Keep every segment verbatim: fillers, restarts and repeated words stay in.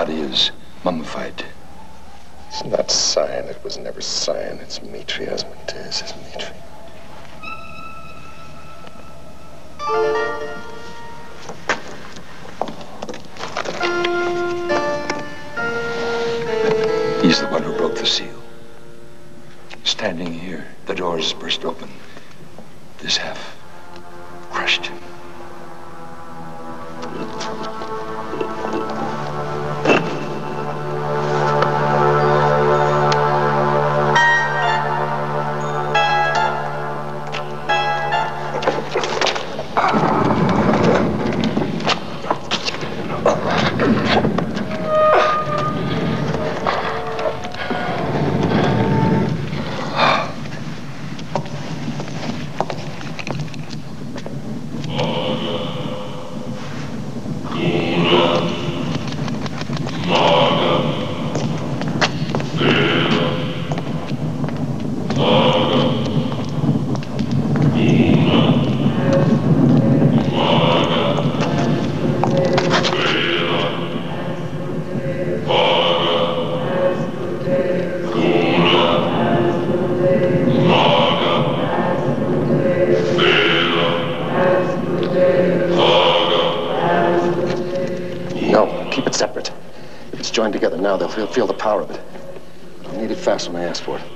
body is mummified. It's not cyan. It was never cyan. It's Mitri, Asmodeus. It's Mitri. He's the one who broke the seal. Standing here, the doors burst open. This half crushed him. Now they'll feel, feel the power of it. I'll need it fast when I ask for it.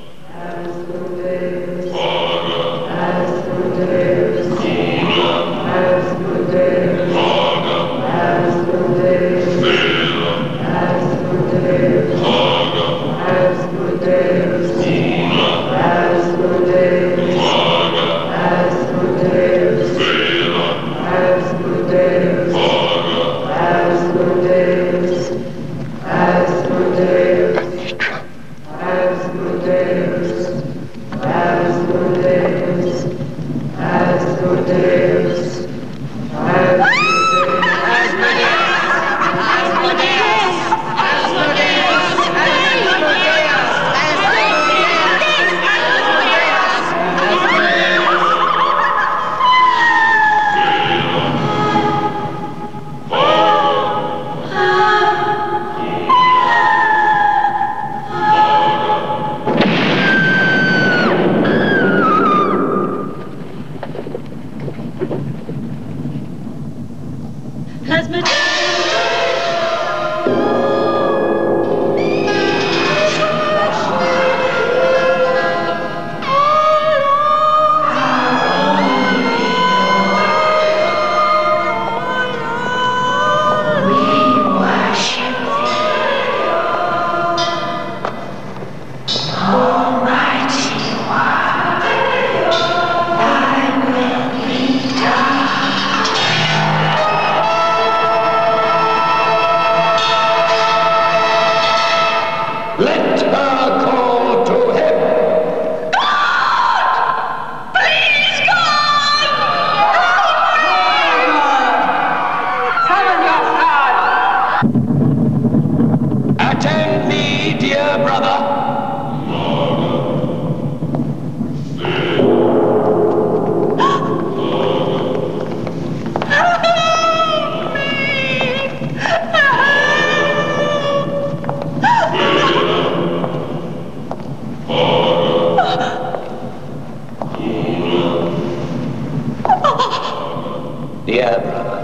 Dear brother,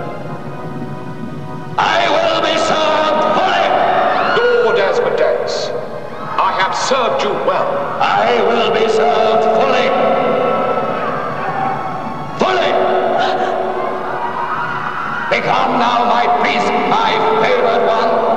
I will be served fully. Lord Asmodeus, I have served you well. I will be served fully. Fully. Become now my priest, my favored one.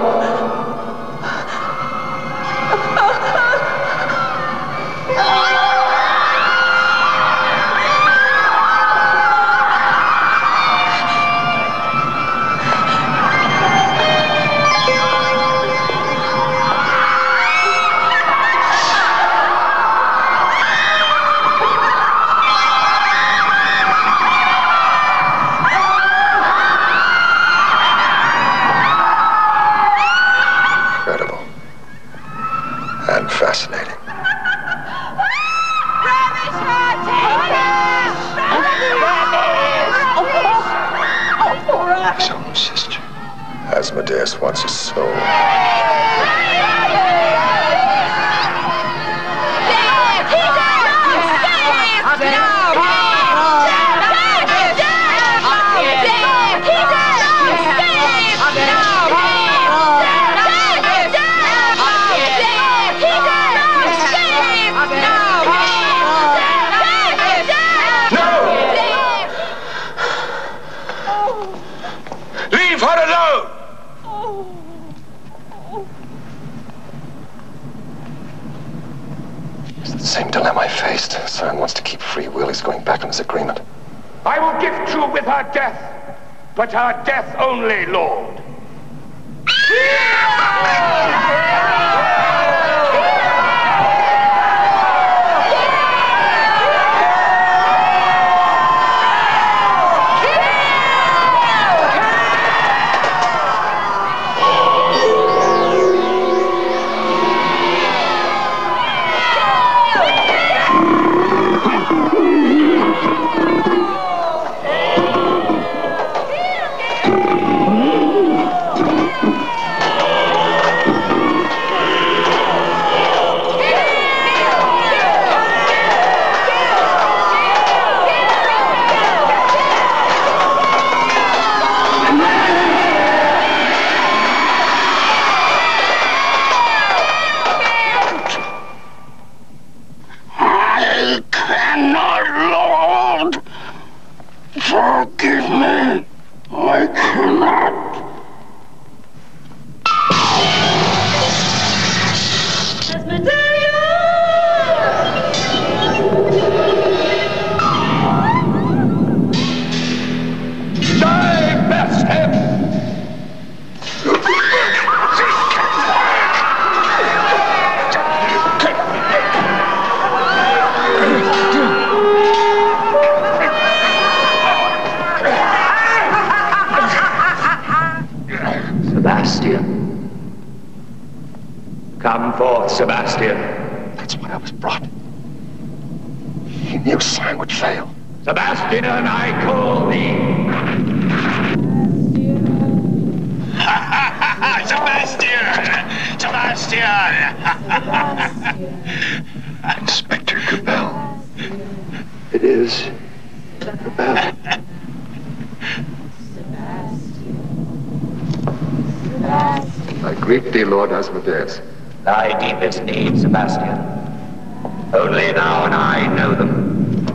Fascinating. His own sister. Asmodeus wants your soul. Leave her alone! It's the same dilemma I faced. Sion wants to keep free will. He's going back on his agreement. I will gift you with her death, but her death only, Lord. Forgive me. I cannot. Divest him! Sebastian. Come forth, Sebastian. That's why I was brought. He knew Sion would fail. Sebastian, I call thee. Sebastian! Sebastian! Inspector Cabell. It is Cabell. I greet thee, Lord Asmodeus. Thy deepest needs, Sebastian. Only thou and I know them.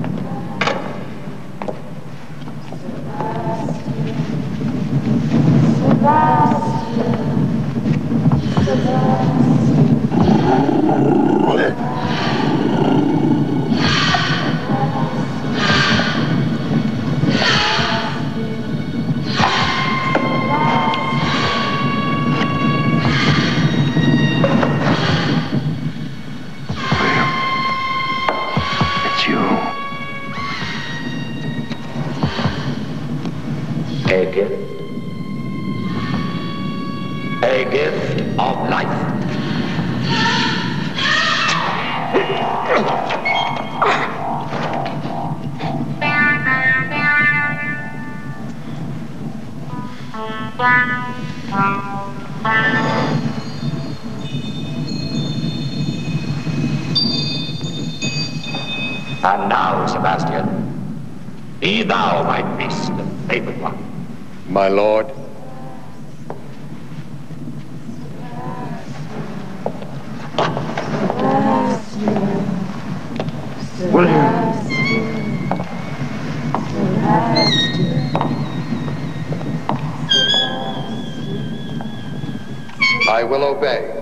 A gift. A gift of life. And now, Sebastian, be thou my priest and favored one. My lord. William. I will obey.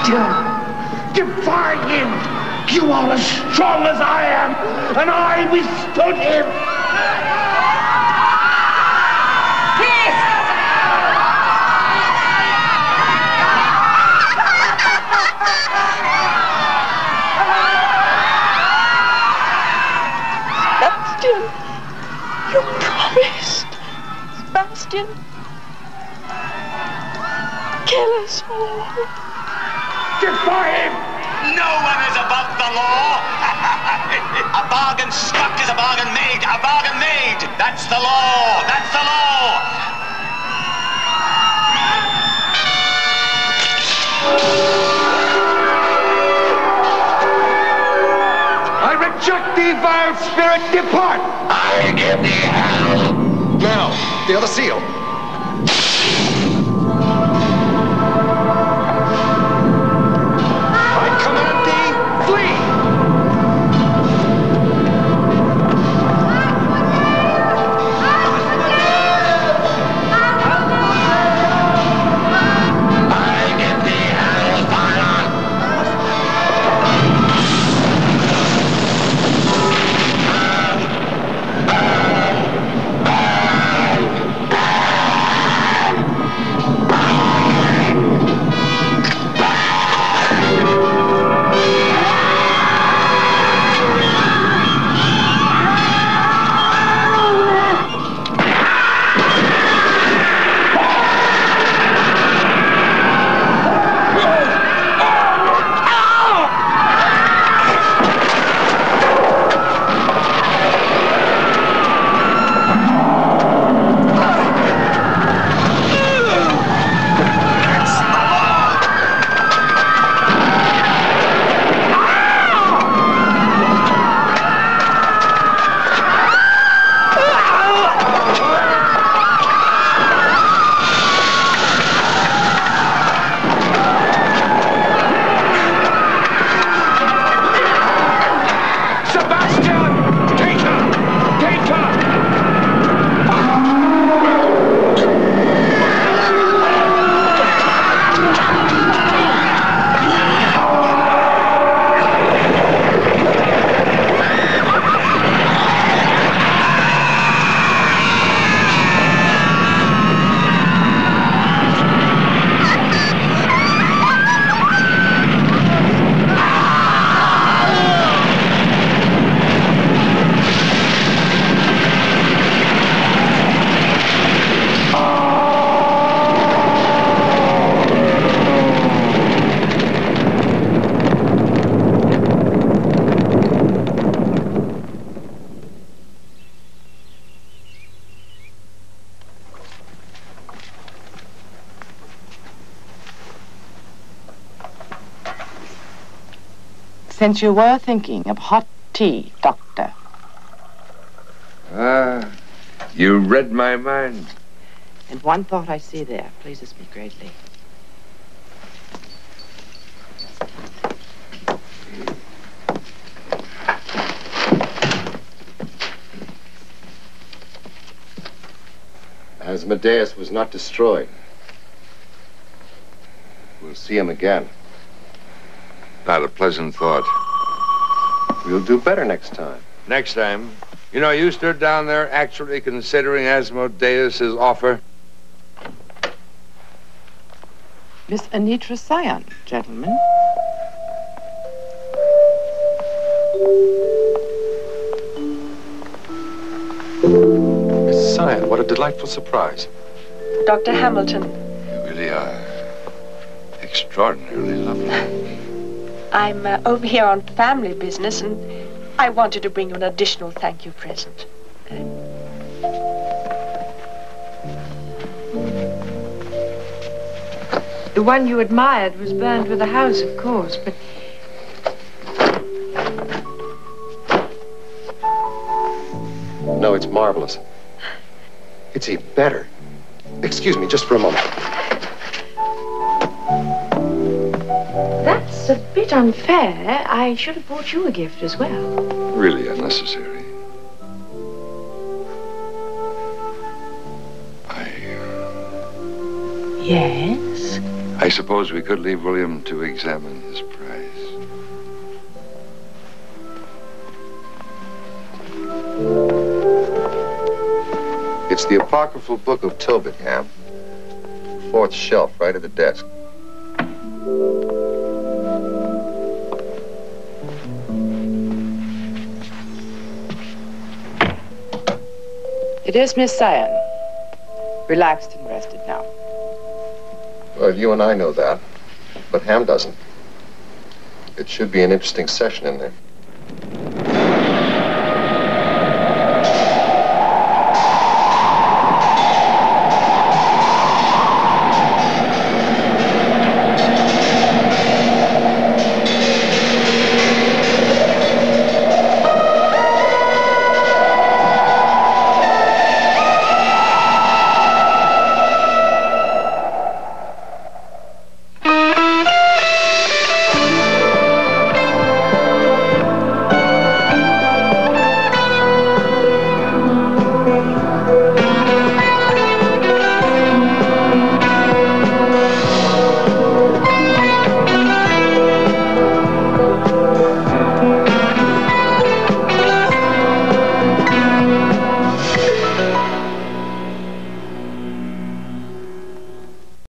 Sebastian! Defy him! You are as strong as I am, and I withstood him! Sebastian! You promised! Sebastian! Kill us all! Defy him! No one is above the law! A bargain struck is a bargain made! A bargain made! That's the law! That's the law! I reject thee, vile spirit! Depart! I give thee hell! Now, the other seal. Since you were thinking of hot tea, Doctor. Ah, you read my mind. And one thought I see there pleases me greatly. Asmodeus was not destroyed. We'll see him again. Not a pleasant thought. We'll do better next time. Next time. You know, you stood down there actually considering Asmodeus's offer. Miss Anitra Scion, gentlemen. Miss Scion, what a delightful surprise. Doctor Hamilton. You really are extraordinarily lovely. I'm uh, over here on family business, and I wanted to bring you an additional thank you present. Uh, the one you admired was burned with a house, of course, but... No, it's marvelous. It's even better. Excuse me, just for a moment. That's a bit unfair. I should have bought you a gift as well. Really unnecessary. I... Yes? I suppose we could leave William to examine his prize. It's the apocryphal book of Tobit, Ham. Fourth shelf, right at the desk. It is Miss Cyan. Relaxed and rested now. Well, you and I know that, but Ham doesn't. It should be an interesting session in there.